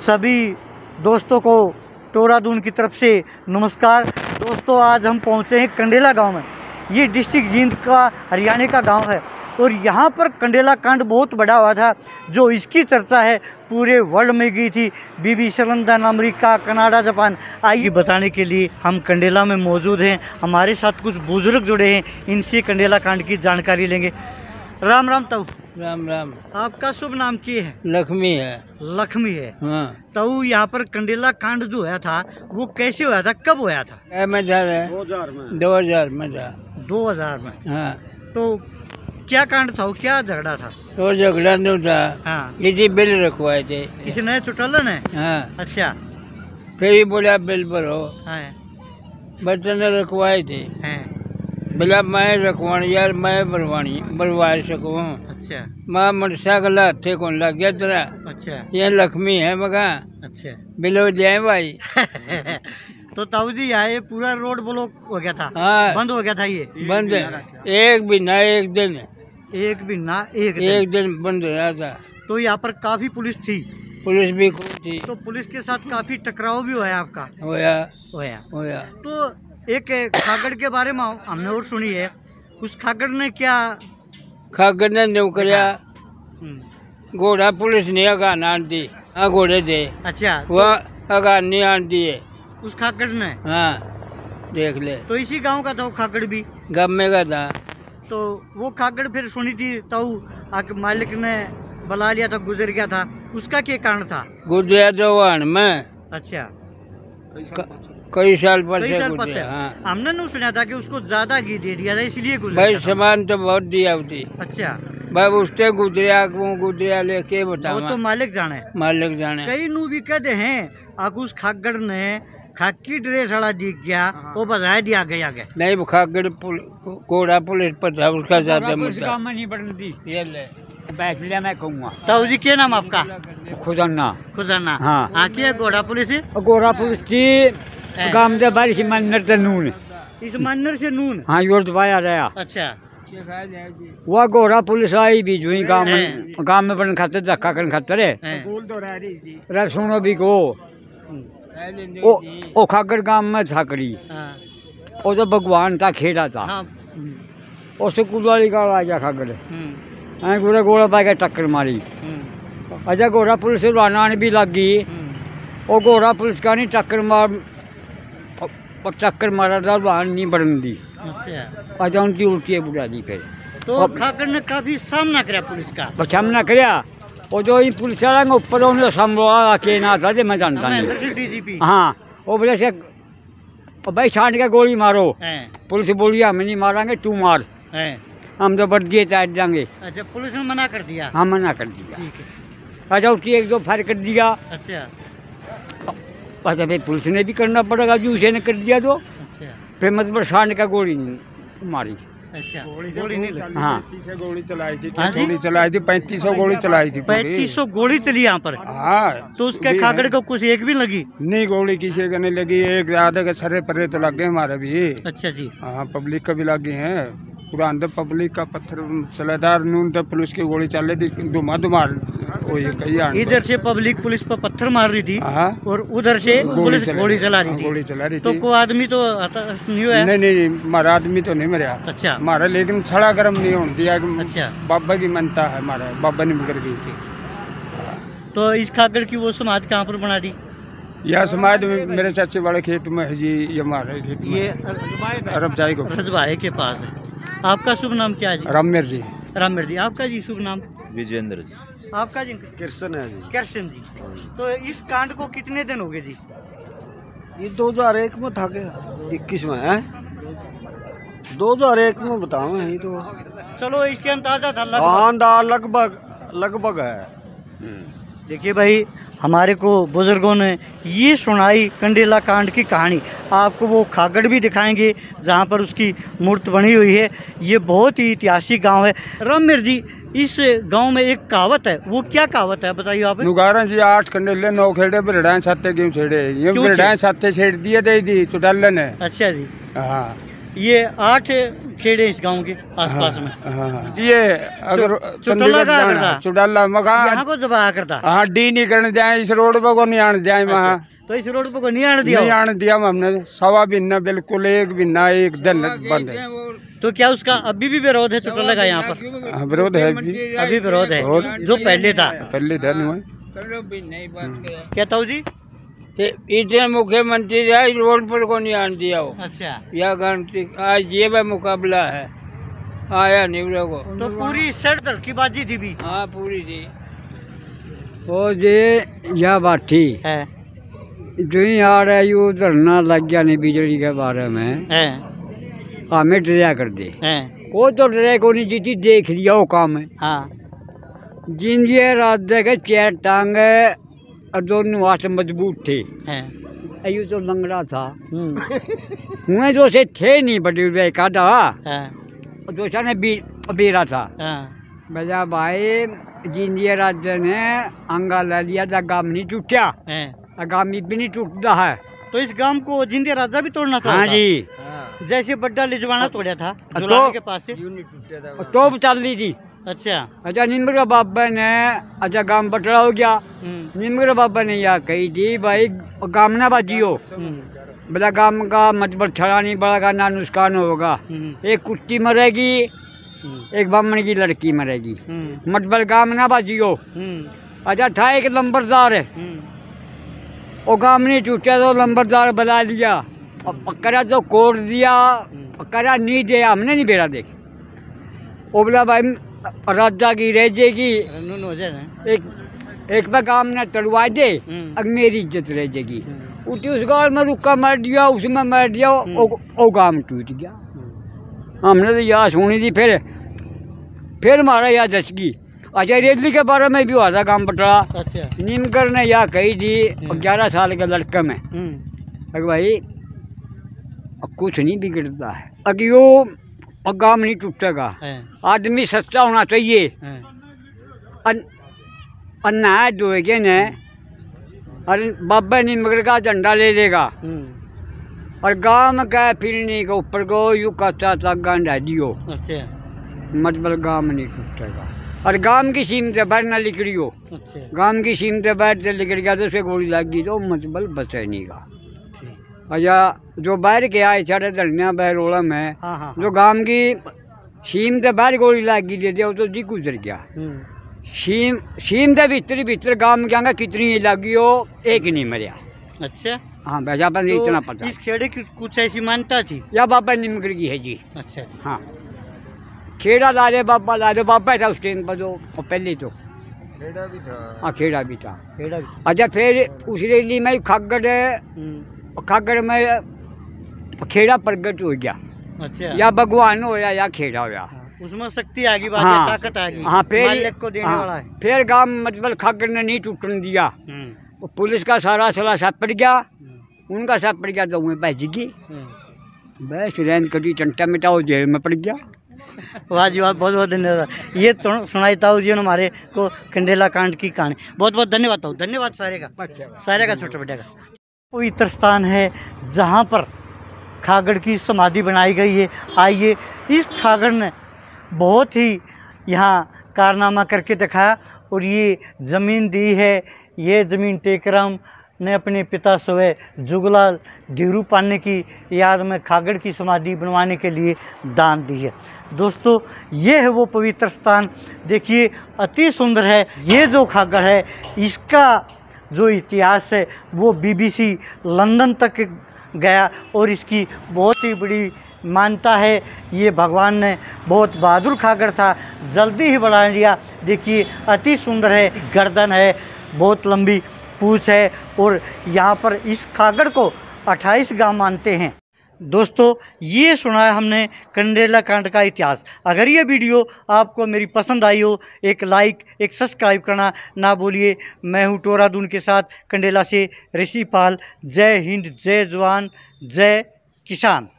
सभी दोस्तों को टोरादून की तरफ से नमस्कार। दोस्तों, आज हम पहुंचे हैं कंडेला गांव में। ये डिस्ट्रिक्ट जींद का हरियाणा का गांव है और यहाँ पर कंडेला कांड बहुत बड़ा हुआ था, जो इसकी चर्चा है पूरे वर्ल्ड में गई थी। BBC London, America, Canada, Japan. आइए बताने के लिए हम कंडेला में मौजूद हैं। हमारे साथ कुछ बुजुर्ग जुड़े हैं, इनसे कंडेला कांड की जानकारी लेंगे। राम राम ताऊ। राम राम। आपका शुभ नाम क्या है? लक्ष्मी है। लक्ष्मी है। हाँ। ताऊ, यहाँ पर कंडेला कांड जो हुआ था वो कैसे हुआ था, कब हुआ था? 2000 में था। 2000 में। हाँ। तो क्या कांड था, क्या झगड़ा था? तो झगड़ा नहीं था। हाँ। किसी बिल रखवाए थे। किसी नए चुटलन है? हाँ। अच्छा। फिर ही बोला बिल भरो। हाँ। बच्चे ने रखवाए थे। हाँ। बोला मैं रखवानी यार, मैं भरवा सकूँ। अच्छा। माँ मोटरसाइकिल हाथे कौन लग गया तेरा? अच्छा। ये लक्ष्मी है मगा। अच्छा। बिलो जाए भाई। तो ताऊ जी, यहाँ ये पूरा रोड ब्लॉक हो गया था? हाँ। बंद हो गया था ये? बंद एक भी ना, एक दिन एक दिन बंद रहा था। तो यहाँ पर काफी पुलिस थी? पुलिस भी खूब थी। तो पुलिस के साथ काफी टकराव भी हुआ आपका? होया। तो एक खागड़ के बारे में हमने और सुनी है, उस खागड़ ने क्या? खागड़ ने न्यू कराया, घोड़ा पुलिस ने अगान आन दी। घोड़े थे। अच्छा। वह अगान नहीं आन दिए उस खागड़ ने? हाँ, देख ले। तो इसी गांव का था वो खागड़ भी? गाँव में का था। तो वो खागड़ फिर सुनी थी ताऊ मालिक ने बुला लिया था, गुजर गया था, उसका क्या कारण था? गुजरा तो वाहन में। अच्छा। कई साल पहले। हाँ। हमने नहीं सुना था कि उसको ज्यादा घी दे दिया था इसलिए गुजर भाई, गया था। सामान तो बहुत दिया होती। अच्छा। भाई उससे गुजरिया लेके बताओ। वो तो मालिक जाने। कई नू भी कहते हैं उस खागड़ ने खाकी ड्रेस वाला दिख गया, वो बजाय दिया आगे। नहीं, वो खागड़ घोड़ा पुलिस पर था, उसका ज्यादा मुद्दा नहीं बनती। ये ले मैं कहूँगा। ताऊ जी, क्या नाम आपका? खुजाना। हाँ। क्या घोड़ा पुलिस थी गांव के बारिश मन्नर से नून। इस मन्नर से नून? हाँ, योर दबाया रहा। अच्छा। वह घोड़ा पुलिस आई भी जो गांव में बन खाते धक्का कर खाते रे सुनो भी को ओ खाकर गांव में छाकरी। वो तो भगवान था, खेड़ा था। उससे कुलवाली का आ गया खाकर, पूरा घोड़ा पा के टक्कर मारी। अच्छा, घोड़ा पुलिस से आने भी लग गई। वो घोड़ा पुलिस का नहीं टक्कर मारा था, वाहन नहीं बढ़न दी। अच्छा। उनकी उल्टी बुढ़ा दी। फिर तो खाकर ने काफी सामना कराया पुलिस का? सामना कराया। वो जो पुलिस वाला ऊपर उन्हें संभवा के ना था, मैं जानता नहीं। हाँ, वो बोले से भाई छांट के गोली मारो। पुलिस बोली हमें नहीं मारेंगे, तू मार, हम तो बढ़ दिए चाट जाएंगे। अच्छा, पुलिस ने मना कर दिया? हाँ, मना कर दिया। अच्छा, उसकी एक दो फायर कर दिया। अच्छा। अच्छा, फिर पुलिस ने भी करना पड़ेगा, जो उसे ने कर दिया तो। अच्छा। फिर मतलब छांट का गोली नहीं मारी। अच्छा। गोली नहीं? हाँ, 3500 गोली चलाई थी। 3500 गोली चलाई थी। 3500 गोली चली यहाँ पर? हाँ। तो उसके खागड़ को कुछ एक भी लगी? नहीं, गोली किसी को नहीं लगी। एक आधे के छरे परे तो लग गए हमारे भी। अच्छा जी। हाँ, पब्लिक का भी लगे हैं। पूरा अंदर पब्लिक का पत्थर सलेदार नून तो पुलिस की गोली चल रही थी, धुमार। इधर से पब्लिक पुलिस पर पत्थर मार रही थी और उधर से पुलिस गोली चला रही थी। तो कोई आदमी तो नहीं हुआ? नहीं, हमारा आदमी तो नहीं मरा। अच्छा। हमारा लेकिन छड़ा गर्म नहीं होने दिया। अच्छा। बाबा की मनता है, हमारा बाबा नहीं बिगड़ गई थी। तो इस खागड़ की वो समाधि कहाँ पर बना दी? यह समाधि मेरे चाचे वाले खेत में है जी। ये हमारे खेत में, ये रजभाई को रजभाई के पास है। आपका शुभ नाम क्या है जी? रामेर जी। रामेर जी। आपका जी शुभ नाम? विजेंद्र जी। आपका जी? कृष्ण है जी। कृष्ण जी। तो इस कांड को कितने दिन हो गए जी? ये 2001 में था क्या? 21 में है? 2001 में बताओ। यही तो चलो, इसके अंदाजा था लगभग है। देखिए भाई, हमारे को बुजुर्गों ने ये सुनाई कंडेला कांड की कहानी। आपको वो खागड़ भी दिखाएंगे जहाँ पर उसकी मूर्ति बनी हुई है। ये बहुत ही ऐतिहासिक गांव है। रामेर जी, इस गांव में एक कहावत है, वो क्या कहावत है बताइए आप? नुगारा जी 8 कंडेले 9 खेड़े, बिरड़ाएं छाते क्यों छेड़े? ये बिरड़ाएं छाते छेड़ दिए थे जी चुटालन है। अच्छा जी। हाँ, ये 8 खेड़े इस गांव के आसपास में। हाँ, ये अगर चुड़ाला मकान यहाँ को दबाया करता। हाँ, डी नहीं करने जाए, इस रोड पर को नहीं आने जाए वहाँ। तो इस रोड पर को नहीं आने दिया? नहीं आने दिया हमने। सवा बिन्ना बिल्कुल एक बिन्ना एक दिन बंद है। तो क्या उसका अभी भी विरोध है चुटला का यहाँ पर? हाँ, विरोध है अभी विरोध है जो पहले था। क्या ताऊ जी? इतने मुख्यमंत्री रोड पर को नहीं आने दिया हो। अच्छा, या गणती आज ये मुकाबला है, आया नहीं को। तो पूरी सर की बाजी थी भी? हाँ, पूरी थी। और ये यह बात थी है जो ही आ रहा है, यू धरना लग गया नहीं बिजली के बारे में, हमें डरा कर दे। वो तो डरे को नहीं, जीती देख लिया वो काम है। हाँ, जिंजिए राज्य के 4 टांगे और दोनों हाथ मजबूत थे। अयू तो लंगड़ा था। हुए जो से थे नहीं बड़े हुए कादा, जो ने बेरा था। बजा भाई जिंजिए राज्य ने अंगा ले लिया था, गाम नहीं टूटा, गामी भी नहीं टूटता है। तो इस गांव को जिंदे राजा भी तोड़ना था? हाँ जी, जैसे बड्डा लिजवाना तोड़ा था जुलाने के पास से, तो चल ली थी। अच्छा निम्र बाबा ने, अच्छा गांव बटड़ा हो गया। निम्र बाबा ने यह कही थी भाई गाम ना बाजियो, बोला गाम का मतलब छड़ा नहीं बढ़ेगा ना नुकसान होगा। एक कुत्ती मरेगी, एक ब्राह्मण की लड़की मरेगी, मतलब गाम ना बाजियो। अच्छा था एक लंबरदार है, वो गाम नहीं टूटा तो लंबरदार बुला लिया और पकड़ा तो कोड़ दिया, पकड़ा नहीं दिया, हमने नहीं बेरा देख। वो बोला भाई राजा की रह जाएगी, एक बार गाम ने तड़वा दे, अब मेरी इज्जत रह जाएगी। उठी उस गाँव में रुका मार दिया, उसमें मार दिया, वो गाम टूट गया। हमने तो याद सुनी थी, फिर हमारा याद दसगी। अच्छा रेली के बारे में भी हुआ था गांव बटड़ा। अच्छा, नीमकर ने यह कही थी 11 साल के लड़के में, अगर भाई कुछ नहीं बिगड़ता है, अगर यो गांव नहीं टूटेगा, आदमी सच्चा होना चाहिए। अन्ना दोगे ने, अरे बाबा नीमकर का झंडा ले लेगा और गांव का फिरने के ऊपर को यू कच्चा तक गांडा दियो, मतलब गांव नहीं टूटेगा। और गांव की सीम से बाहर ना लिकड़ी हो, गांव की सीम से बाहर से लिकड़ गया तो उसे गोली लग गई तो मतलब बचे नहीं का। अच्छा जो बाहर के आए साढ़े धरना बहरोड़ा में, जो गांव की सीम से बाहर गोली लग गई देते वो तो जी गुजर गया। सीम से भीतर गांव के आगे कितनी लगी हो, एक नहीं मरिया। अच्छा, हाँ वैसा अपन तो इतना पता। इस खेड़े की कुछ ऐसी मान्यता थी या बाबा नीमकर की है जी? अच्छा जी, हाँ खेड़ा ला रहे बाबा था उस टाइम पर, जो पहले तो खेड़ा भी था। हाँ खेड़ा भी था। अच्छा फिर उस रैली में खागड़ में खेड़ा प्रगट हो गया। अच्छा, या भगवान होया या खेड़ा होया, उसमें शक्ति आ गई, ताकत आ गई। हाँ फिर को देने वाला है। फिर गांव मतलब खागड़ ने नहीं टूटने दिया, पुलिस का सारा सला सापड़ गया, उनका सापड़ गया तो उन्हें बच गई, बस रैन कटी टंटा मिटाओ जेल में पड़ गया। वाह जी वाह, बहुत बहुत धन्यवाद। ये तो सुनाई ताऊ जी ने हमारे को कंडेला कांड की कहानी। बहुत बहुत धन्यवाद ताऊ, धन्यवाद सारे का छोटे बेटे का। पवित्र स्थान है जहाँ पर खागड़ की समाधि बनाई गई है। आइए, इस खागड़ ने बहुत ही यहाँ कारनामा करके दिखाया और ये ज़मीन दी है। ये ज़मीन टेकराम ने अपने पिता स्वयं जुगलाल धीरू पाने की याद में खागड़ की समाधि बनवाने के लिए दान दी है। दोस्तों ये है वो पवित्र स्थान, देखिए अति सुंदर है। ये जो खागड़ है इसका जो इतिहास है वो BBC लंदन तक गया और इसकी बहुत ही बड़ी मान्यता है। ये भगवान ने बहुत बहादुर खागड़ था, जल्दी ही बढ़ा लिया। देखिए अति सुंदर है, गर्दन है, बहुत लंबी पूंछ है और यहाँ पर इस खागड़ को 28 गांव मानते हैं। दोस्तों ये सुना है हमने कंडेला कांड का इतिहास। अगर ये वीडियो आपको मेरी पसंद आई हो, एक लाइक एक सब्सक्राइब करना ना भूलिए। मैं हूँ टोरादून के साथ कंडेला से ऋषि पाल। जय हिंद, जय जवान, जय किसान।